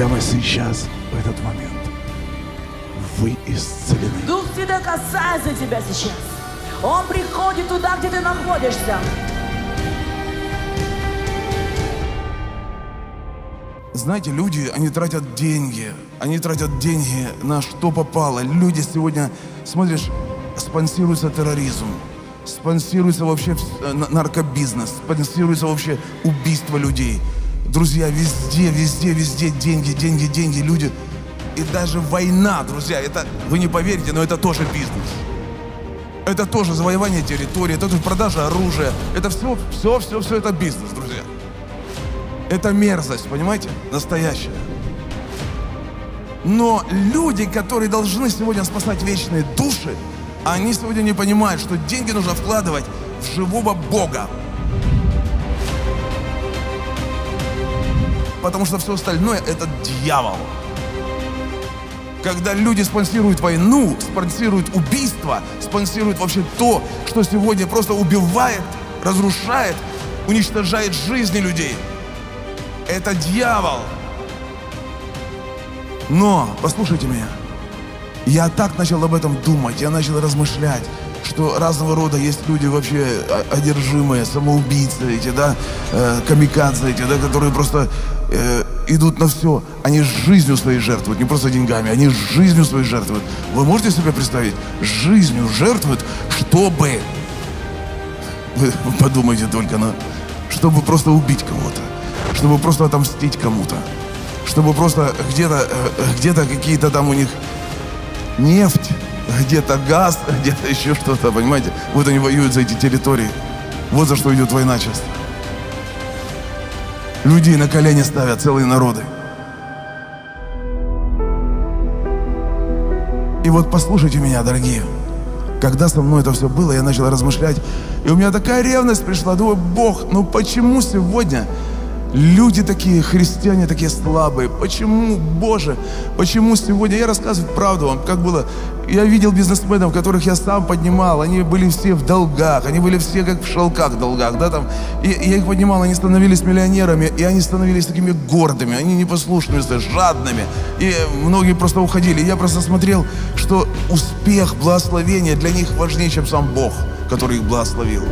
прямо сейчас, в этот момент, вы исцелены. Дух всегда касается тебя сейчас. Он приходит туда, где ты находишься. Знаете, люди, они тратят деньги на что попало. Люди сегодня, смотришь, спонсируется терроризм, спонсируется вообще наркобизнес, спонсируется вообще убийство людей. Друзья, везде деньги, люди. И даже война, друзья, это, вы не поверите, но это тоже бизнес. Это тоже завоевание территории, это тоже продажа оружия. Это все это бизнес, друзья. Это мерзость, понимаете? Настоящая. Но люди, которые должны сегодня спасать вечные души, они сегодня не понимают, что деньги нужно вкладывать в живого Бога. Потому что все остальное – это дьявол. Когда люди спонсируют войну, спонсируют убийство, спонсируют вообще то, что сегодня просто убивает, разрушает, уничтожает жизни людей. Это дьявол. Но, послушайте меня, я так начал об этом думать, я начал размышлять, что разного рода есть люди вообще одержимые, самоубийцы эти, да, камикадзе эти, да, которые просто идут на все. Они жизнью своей жертвуют, не просто деньгами, они жизнью своей жертвуют. Вы можете себе представить? Жизнью жертвуют, чтобы, вы подумайте только, чтобы просто убить кого-то, чтобы просто отомстить кому-то, чтобы просто где-то какие-то там у них нефть, где-то газ, где-то еще что-то, понимаете? Вот они воюют за эти территории. Вот за что идет война часто. Людей на колени ставят целые народы. И вот послушайте меня, дорогие. Когда со мной это все было, я начал размышлять. И у меня такая ревность пришла. Думаю, Бог, ну почему сегодня люди такие, христиане такие слабые? Почему, Боже, почему сегодня? Я рассказываю правду вам, как было. Я видел бизнесменов, которых я сам поднимал. Они были все в долгах, они были все как в шелках долгах, да, там. И я их поднимал, они становились миллионерами, и они становились такими гордыми, они непослушными, жадными. И многие просто уходили. Я просто смотрел, что успех, благословение для них важнее, чем сам Бог, который их благословил.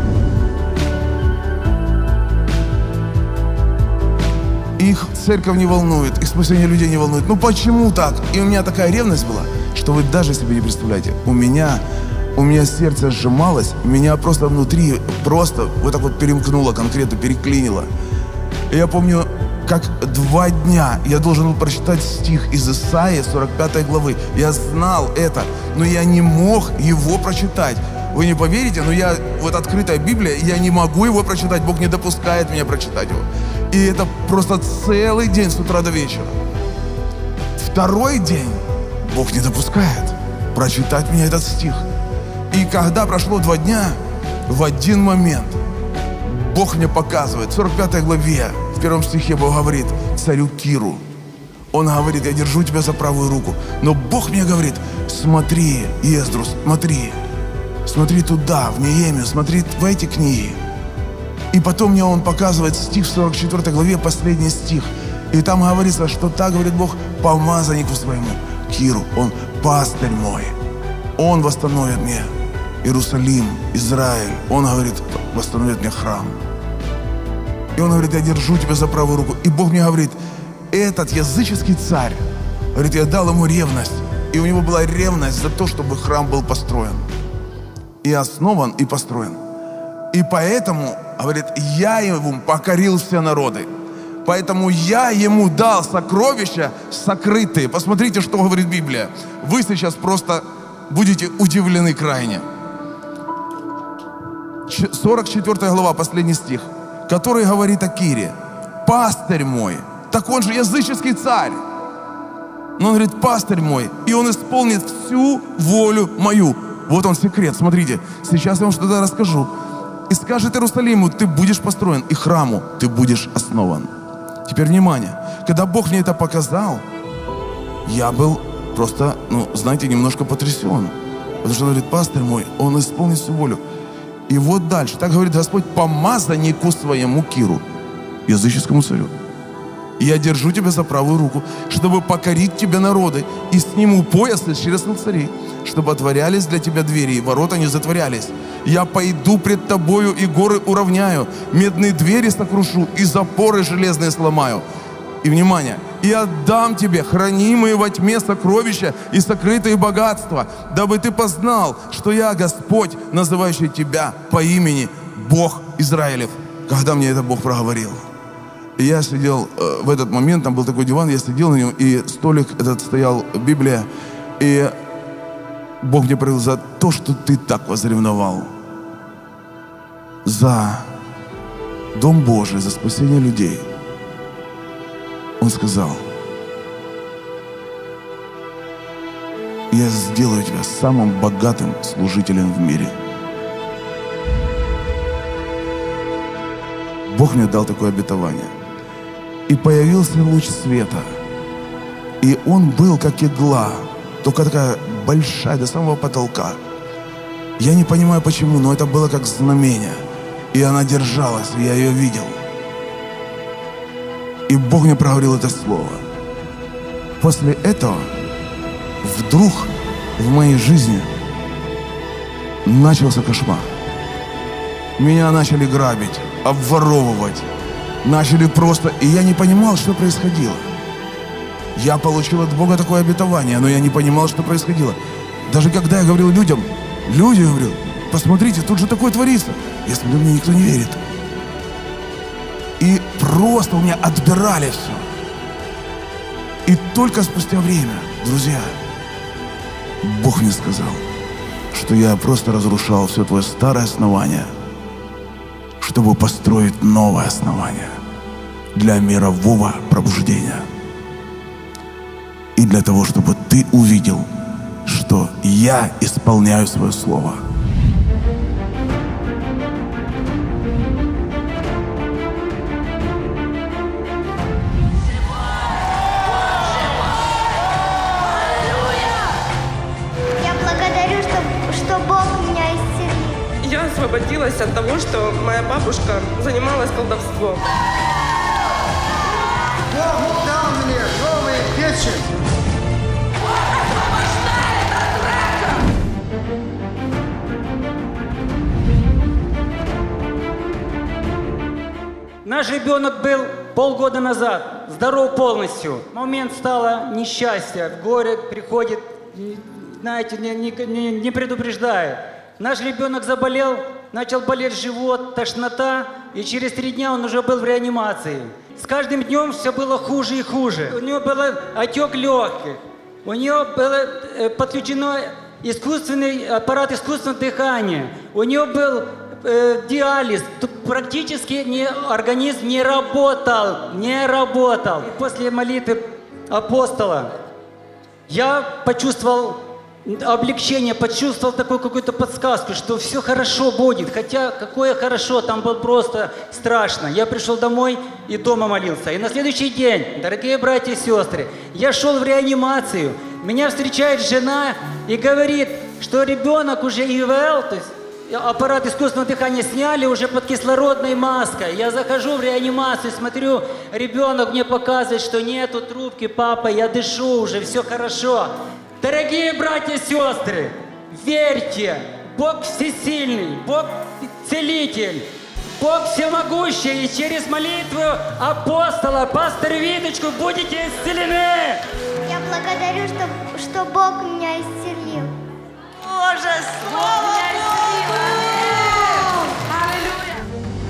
Их церковь не волнует, их спасение людей не волнует. Ну почему так? И у меня такая ревность была, что вы даже себе не представляете. У меня сердце сжималось, меня просто внутри вот так вот перемкнуло, конкретно переклинило. И я помню, как 2 дня я должен был прочитать стих из Исаии 45 главы. Я знал это, но я не мог его прочитать. Вы не поверите, но вот открытая Библия, я не могу его прочитать, Бог не допускает меня прочитать его. И это просто целый день с утра до вечера. 2-й день Бог не допускает прочитать мне этот стих. И когда прошло 2 дня, в один момент Бог мне показывает, в 45 главе, в 1 стихе Бог говорит царю Киру. Он говорит, я держу тебя за правую руку. Но Бог мне говорит, смотри, Ездрус, смотри туда, в Неемию, смотри в эти книги. И потом мне он показывает стих в 44 главе, последний стих. И там говорится, что так говорит Бог помазаннику своему, Киру. Он пастырь мой. Он восстановит мне Иерусалим, Израиль. Он говорит, восстановит мне храм. И он говорит, я держу тебя за правую руку. И Бог мне говорит, этот языческий царь, говорит, я дал ему ревность. И у него была ревность за то, чтобы храм был построен. И основан, и построен. И поэтому, говорит, я ему покорил все народы. Поэтому я ему дал сокровища сокрытые. Посмотрите, что говорит Библия. Вы сейчас просто будете удивлены крайне. 44 глава, последний стих, который говорит о Кире. Пастырь мой. Так он же языческий царь. Но он говорит, пастырь мой. И он исполнит всю волю мою. Вот он секрет, смотрите. Сейчас я вам что-то расскажу. И скажет Иерусалиму, ты будешь построен, и храму ты будешь основан. Теперь внимание. Когда Бог мне это показал, я был просто, знаете, немножко потрясен. Потому что он говорит, пастырь мой, он исполнит всю волю. И вот дальше. Так говорит Господь помазаннику своему Киру, языческому царю. Я держу тебя за правую руку, чтобы покорить тебя народы, и сниму пояс из чресл царей, чтобы отворялись для тебя двери, и ворота не затворялись. Я пойду пред тобою, и горы уравняю, медные двери сокрушу, и запоры железные сломаю. И, внимание, и отдам тебе хранимые во тьме сокровища и сокрытые богатства, дабы ты познал, что я Господь, называющий тебя по имени Бог Израилев. Когда мне это Бог проговорил, и я сидел в этот момент, там был такой диван, я сидел на нем, и столик этот стоял, Библия, и Бог мне проявил за то, что ты так возревновал, за Дом Божий, за спасение людей. Он сказал: я сделаю тебя самым богатым служителем в мире. Бог мне дал такое обетование. И появился луч света. И он был как игла, только такая большая, до самого потолка. Я не понимаю почему, но это было как знамение. И она держалась, и я ее видел. И Бог мне проговорил это слово. После этого вдруг в моей жизни начался кошмар. Меня начали грабить, обворовывать. Начали просто... И я не понимал, что происходило. Я получил от Бога такое обетование, но я не понимал, что происходило. Даже когда я говорил людям, люди, я говорил, посмотрите, тут же такое творится. Я смотрю, мне никто не верит. И просто у меня отбирали все. И только спустя время, друзья, Бог мне сказал, что я просто разрушал все твое старое основание, чтобы построить новое основание для мирового пробуждения. И для того, чтобы ты увидел, что я исполняю свое слово. Освободилась от того, что моя бабушка занималась колдовством. Бог дал мне новые печи. Наш ребенок был полгода назад, здоров полностью. Момент стало несчастье, горе приходит, знаете, не предупреждая. Наш ребенок заболел, начал болеть живот, тошнота, и через 3 дня он уже был в реанимации. С каждым днем все было хуже и хуже. У него был отек легких, у него был подключено искусственный аппарат искусственного дыхания, у него был диализ, практически организм не работал. И после молитвы апостола я почувствовал облегчение, почувствовал такую какую-то подсказку, что все хорошо будет. Хотя какое хорошо, там было просто страшно. Я пришел домой и дома молился. И на следующий день, дорогие братья и сестры, я шел в реанимацию. Меня встречает жена и говорит, что ребенок уже ИВЛ, то есть аппарат искусственного дыхания сняли уже под кислородной маской. Я захожу в реанимацию, смотрю, ребенок мне показывает, что нету трубки, папа, я дышу уже, все хорошо. Дорогие братья и сестры, верьте, Бог всесильный, Бог целитель, Бог всемогущий, и через молитву апостола, пастора Виточку будете исцелены. Я благодарю, что Бог меня исцелил. Боже, слава Богу! Аллилуйя!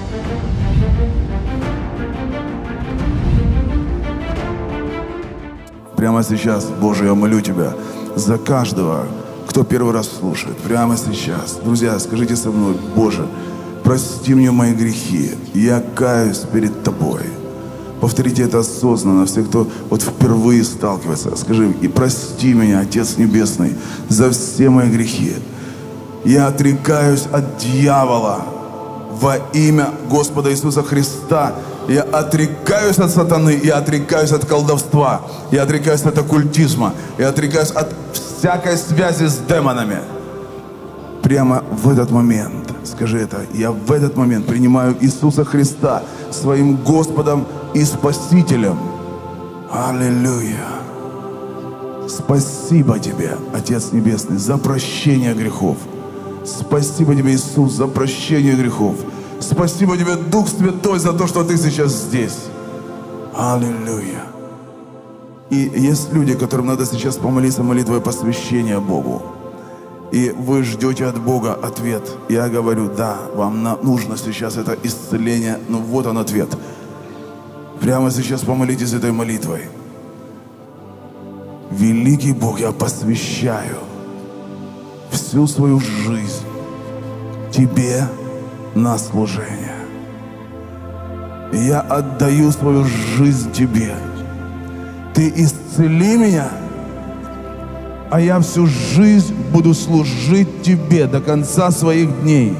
Прямо сейчас, Боже, я молю Тебя за каждого, кто первый раз слушает. Прямо сейчас. Друзья, скажите со мной: Боже, прости мне мои грехи. Я каюсь перед Тобой. Повторите это осознанно. Все, кто вот впервые сталкивается, скажи: и прости меня, Отец Небесный, за все мои грехи. Я отрекаюсь от дьявола во имя Господа Иисуса Христа. Я отрекаюсь от сатаны, я отрекаюсь от колдовства, я отрекаюсь от оккультизма, я отрекаюсь от всякой связи с демонами. Прямо в этот момент, скажи это: я в этот момент принимаю Иисуса Христа своим Господом и Спасителем. Аллилуйя. Спасибо Тебе, Отец Небесный, за прощение грехов. Спасибо Тебе, Иисус, за прощение грехов. Спасибо Тебе, Дух Святой, за то, что Ты сейчас здесь. Аллилуйя. И есть люди, которым надо сейчас помолиться молитвой посвящения Богу. И вы ждете от Бога ответ. Я говорю, да, вам нужно сейчас это исцеление. Ну вот он ответ. Прямо сейчас помолитесь этой молитвой. Великий Бог, я посвящаю всю свою жизнь Тебе на служение. Я отдаю свою жизнь Тебе. Ты исцели меня, а я всю жизнь буду служить Тебе до конца своих дней.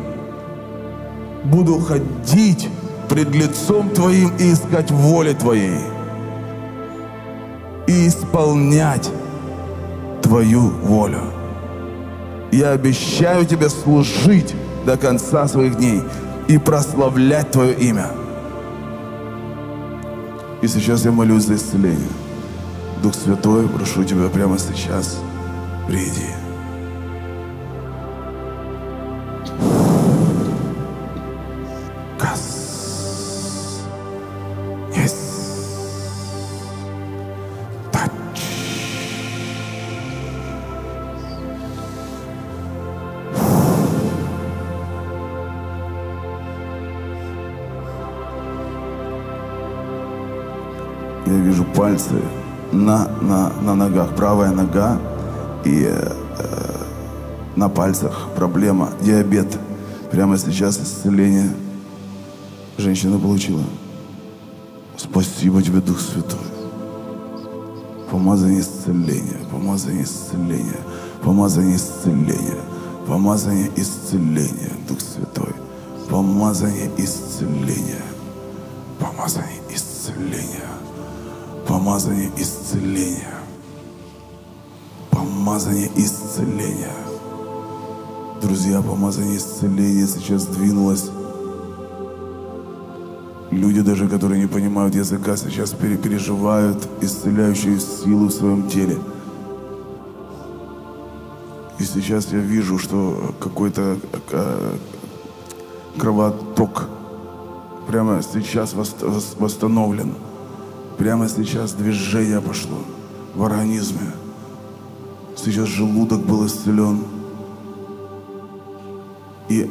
Буду ходить пред лицом Твоим и искать воли Твоей. И исполнять Твою волю. Я обещаю Тебе служить до конца своих дней и прославлять Твое имя. И сейчас я молюсь за исцеление. Дух Святой, прошу Тебя прямо сейчас, приди. Я вижу пальцы на ногах, правая нога, и на пальцах проблема, диабет. Прямо сейчас исцеление женщина получила. Спасибо Тебе, Дух Святой. Помазание исцеления, помазание исцеления, помазание исцеления, помазание исцеления, Дух Святой. Помазание исцеления, помазание исцеления. Помазание исцеления. Помазание исцеления. Друзья, помазание исцеления сейчас двинулось. Люди даже, которые не понимают языка, сейчас переживают исцеляющую силу в своем теле. И сейчас я вижу, что какой-то кровоток прямо сейчас восстановлен. Прямо сейчас движение пошло в организме. Сейчас желудок был исцелен. И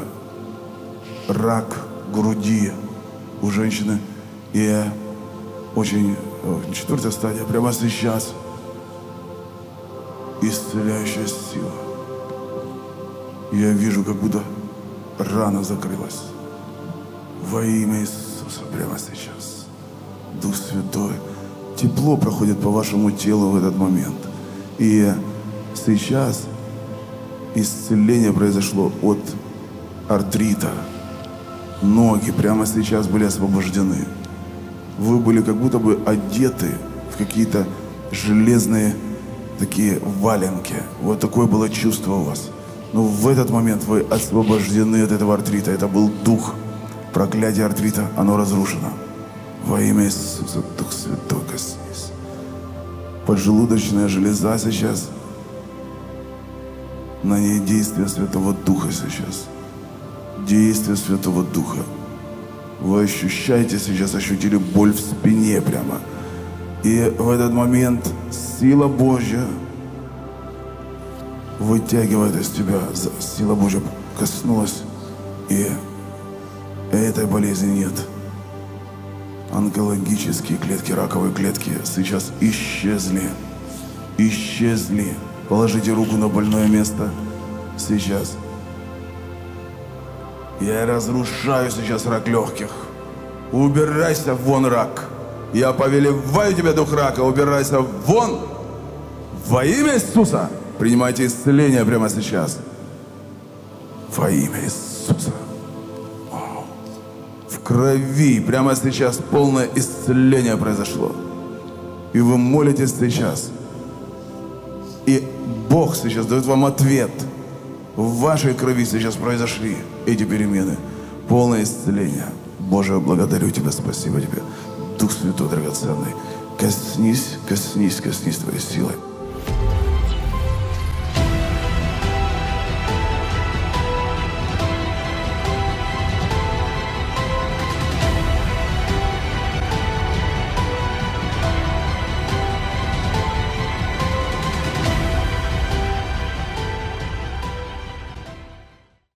рак груди у женщины. И очень 4-я стадия. Прямо сейчас исцеляющая сила. Я вижу, как будто рана закрылась. Во имя Иисуса прямо сейчас. Дух Святой, тепло проходит по вашему телу в этот момент. И сейчас исцеление произошло от артрита. Ноги прямо сейчас были освобождены. Вы были как будто бы одеты в какие-то железные такие валенки. Вот такое было чувство у вас. Но в этот момент вы освобождены от этого артрита. Это был дух. Проклятие артрита, оно разрушено. Во имя Иисуса, Дух Святой, коснись. Поджелудочная железа сейчас. На ней действие Святого Духа сейчас. Действие Святого Духа. Вы ощущаете сейчас, ощутили боль в спине прямо. И в этот момент сила Божья вытягивает из тебя. Сила Божья коснулась. И этой болезни нет. Онкологические клетки, раковые клетки сейчас исчезли. Исчезли. Положите руку на больное место. Сейчас. Я разрушаю сейчас рак легких. Убирайся вон, рак. Я повелеваю тебя, дух рака, убирайся вон. Во имя Иисуса. Принимайте исцеление прямо сейчас. Во имя Иисуса. В крови прямо сейчас полное исцеление произошло. И вы молитесь сейчас. И Бог сейчас дает вам ответ. В вашей крови сейчас произошли эти перемены. Полное исцеление. Боже, благодарю Тебя, спасибо Тебе. Дух Святой драгоценный. коснись, коснись, коснись твоей силой.